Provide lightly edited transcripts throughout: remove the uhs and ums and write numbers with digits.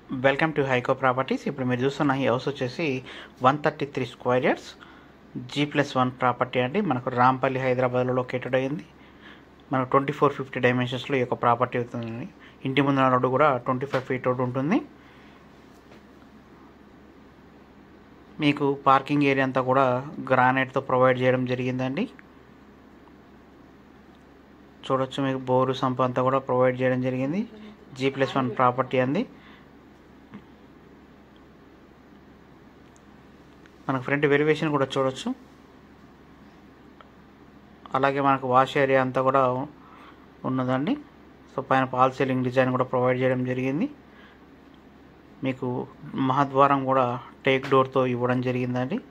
Welcome to హైకో properties. ఇప్పుడు మీరు చూస్తున్న ఈ హౌస్ వచ్చేసి 133 స్క్వేర్ యార్డ్స్ G+1 ప్రాపర్టీ అండి. మనకు రాంపల్లి హైదరాబాద్లో లొకేటెడ్ అయ్యింది. మనకు 2450 డైమెన్షన్స్లో ఈ యొక్క ప్రాపర్టీ అవుతుందండి. ఇంటి ముందున రోడ్డు కూడా 25 ఫీట్ రోడ్డు ఉంటుంది. మీకు పార్కింగ్ ఏరియా అంతా కూడా గ్రానైట్తో ప్రొవైడ్ చేయడం జరిగిందండి. చూడొచ్చు, మీకు బోరు సంప్ అంతా కూడా ప్రొవైడ్ చేయడం జరిగింది. G+1 ప్రాపర్టీ అండి. మనకు ఫ్రంట్ వెరివేషన్ కూడా చూడొచ్చు. అలాగే మనకు వాష్ ఏరియా అంతా కూడా ఉన్నదండి. సో పైన ఫాల్ సీలింగ్ డిజైన్ కూడా ప్రొవైడ్ చేయడం జరిగింది. మీకు మహద్వారం కూడా టేక్ డోర్తో ఇవ్వడం జరిగిందండి.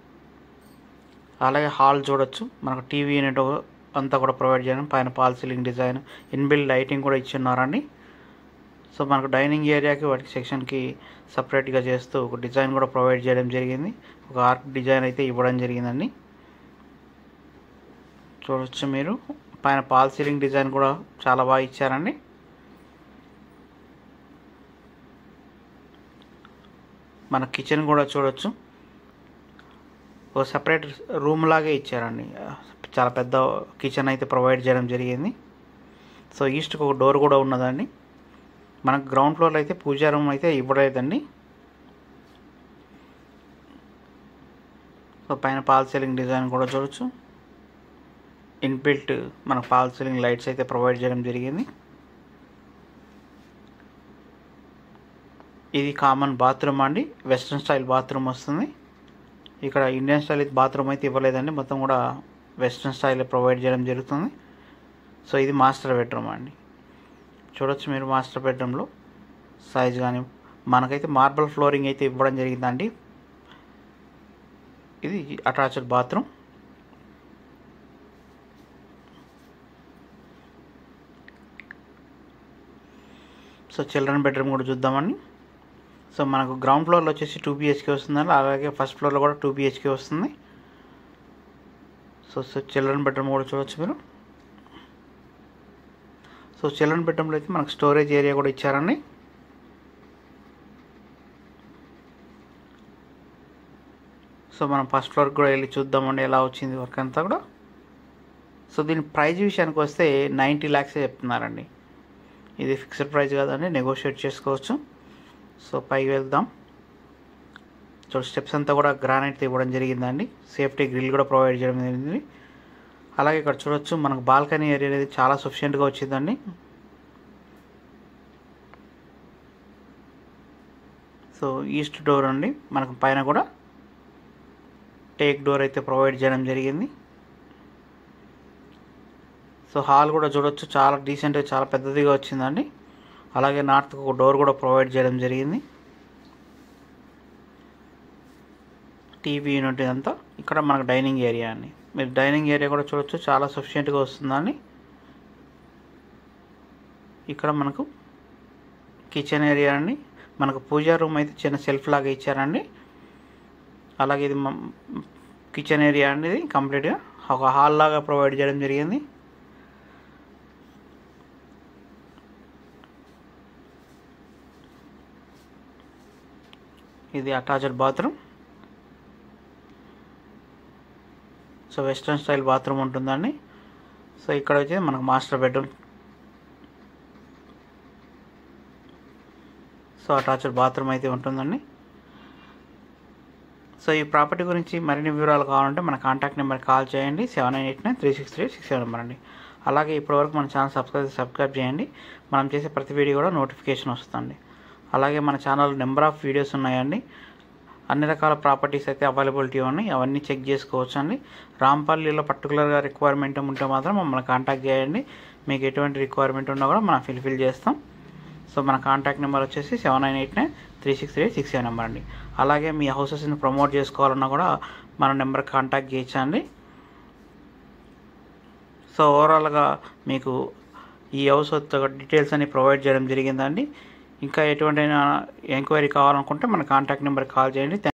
అలాగే హాల్ చూడొచ్చు, మనకు టీవీ యూనిట్ అంతా కూడా ప్రొవైడ్ చేయడం, పైన fall ceiling design, inbuilt lighting కూడా ఇచ్చున్నారండి. సో మనకు డైనింగ్ ఏరియాకి వాటికి సెక్షన్కి సపరేట్గా చేస్తూ ఒక డిజైన్ కూడా ప్రొవైడ్ చేయడం జరిగింది. ఒక ఆర్క్ డిజైన్ అయితే ఇవ్వడం జరిగిందండి. చూడొచ్చు, మీరు పైన ఫాల్ సీలింగ్ డిజైన్ కూడా చాలా బాగా ఇచ్చారండి. మన కిచెన్ కూడా చూడొచ్చు, ఒక సపరేట్ రూమ్ లాగే ఇచ్చారండి. చాలా పెద్ద కిచెన్ అయితే ప్రొవైడ్ చేయడం జరిగింది. సో ఈస్ట్కి ఒక డోర్ కూడా ఉన్నదండి. మనకు గ్రౌండ్ ఫ్లోర్లో అయితే పూజా రూమ్ అయితే ఇవ్వలేదండి. సో పైన ఫాల్ సీలింగ్ డిజైన్ కూడా చూడొచ్చు. ఇన్బిల్ట్ మన ఫాల్ సీలింగ్ లైట్స్ అయితే ప్రొవైడ్ చేయడం జరిగింది. ఇది కామన్ బాత్రూమ్ అండి, వెస్ట్రన్ స్టైల్ బాత్రూమ్ వస్తుంది. ఇక్కడ ఇండియన్ స్టైల్ బాత్రూమ్ అయితే ఇవ్వలేదండి, మొత్తం కూడా వెస్ట్రన్ స్టైల్ ప్రొవైడ్ చేయడం జరుగుతుంది. సో ఇది మాస్టర్ బెడ్రూమ్ అండి. చూడొచ్చు మీరు మాస్టర్ బెడ్రూమ్లో సైజ్ కానీ మనకైతే మార్బల్ ఫ్లోరింగ్ అయితే ఇవ్వడం జరిగిందండి. ఇది attached bathroom. So children bedroom కూడా చూద్దామండి. సో మనకు గ్రౌండ్ ఫ్లోర్లో వచ్చేసి 2 BHK వస్తుందండి. అలాగే ఫస్ట్ ఫ్లోర్లో కూడా 2 BHK వస్తుంది. సో చిల్డ్రన్ బెడ్రూమ్ కూడా చూడొచ్చు మీరు. సో చిల్డ్రన్ బెడ్రూమ్లో అయితే మనకు స్టోరేజ్ ఏరియా కూడా ఇచ్చారండి. సో మనం ఫస్ట్ ఫ్లోర్కి కూడా వెళ్ళి చూద్దామండి ఎలా వచ్చింది వర్క్ అంతా కూడా. సో దీని ప్రైజ్ విషయానికి వస్తే 90 lakhs చెప్తున్నారండి. ఇది ఫిక్స్డ్ ప్రైస్ కాదండి, నెగోషియేట్ చేసుకోవచ్చు. సో పైకి వెళ్దాం. సో స్టెప్స్ అంతా కూడా గ్రానైట్ ఇవ్వడం జరిగిందండి. సేఫ్టీ గ్రిల్ కూడా ప్రొవైడ్ చేయడం జరిగింది. అలాగే ఇక్కడ చూడొచ్చు, మనకు బాల్కనీ ఏరియా అనేది చాలా సఫిషియెంట్గా వచ్చిందండి. సో ఈస్ట్ డోర్ అండి, మనకు పైన కూడా టేక్ డోర్ అయితే ప్రొవైడ్ చేయడం జరిగింది. సో హాల్ కూడా చూడొచ్చు, చాలా డీసెంట్గా చాలా పెద్దదిగా వచ్చిందండి. అలాగే నార్త్కి ఒక డోర్ కూడా ప్రొవైడ్ చేయడం జరిగింది. టీవీ యూనిట్ అంతా. ఇక్కడ మనకు డైనింగ్ ఏరియా అండి. మీరు డైనింగ్ ఏరియా కూడా చూడొచ్చు, చాలా సఫిషియెంట్గా వస్తుందండి. ఇక్కడ మనకు కిచెన్ ఏరియా అండి. మనకు పూజా రూమ్ అయితే చిన్న సెల్ఫ్ లాగా ఇచ్చారండి. అలాగే ఇది కిచెన్ ఏరియా అండి. ఇది కంప్లీట్గా ఒక హాల్ లాగా ప్రొవైడ్ చేయడం జరిగింది. ఇది attached bathroom. So western style bathroom ఉంటుందండి. సో ఇక్కడ వచ్చి మనకు master bedroom. So attached bathroom అయితే ఉంటుందండి. సో ఈ ప్రాపర్టీ గురించి మరిన్ని వివరాలు కావాలంటే మన కాంటాక్ట్ నెంబర్ కాల్ చేయండి. 7989363667 నెంబర్ అండి. అలాగే ఇప్పటివరకు మన ఛానల్ సబ్స్క్రైబ్ చేయండి. మనం చేసే ప్రతి వీడియో కూడా నోటిఫికేషన్ వస్తుంది. అలాగే మన ఛానల్ నెంబర్ ఆఫ్ వీడియోస్ ఉన్నాయండి. అన్ని రకాల ప్రాపర్టీస్ అయితే అవైలబిలిటీ ఉన్నాయి, అవన్నీ చెక్ చేసుకోవచ్చు అండి. రాంపల్లిలో పర్టికులర్గా రిక్వైర్మెంట్ ఉంటే మాత్రం మమ్మల్ని కాంటాక్ట్ చేయండి. మీకు ఎటువంటి రిక్వైర్మెంట్ ఉన్నా కూడా మనం ఫిల్ఫిల్ చేస్తాం. సో మన కాంటాక్ట్ నెంబర్ వచ్చేసి 7989363667 నెంబర్ అండి. అలాగే మీ హౌసెస్ని ప్రమోట్ చేసుకోవాలన్నా కూడా మన నెంబర్ కాంటాక్ట్ చేయొచ్చండి. సో ఓవరాల్గా మీకు ఈ హౌస్ డీటెయిల్స్ అన్ని ప్రొవైడ్ చేయడం జరిగిందండి. ఇంకా ఎటువంటి ఎంక్వైరీ కావాలనుకుంటే మన కాంటాక్ట్ నెంబర్కి కాల్ చేయండి.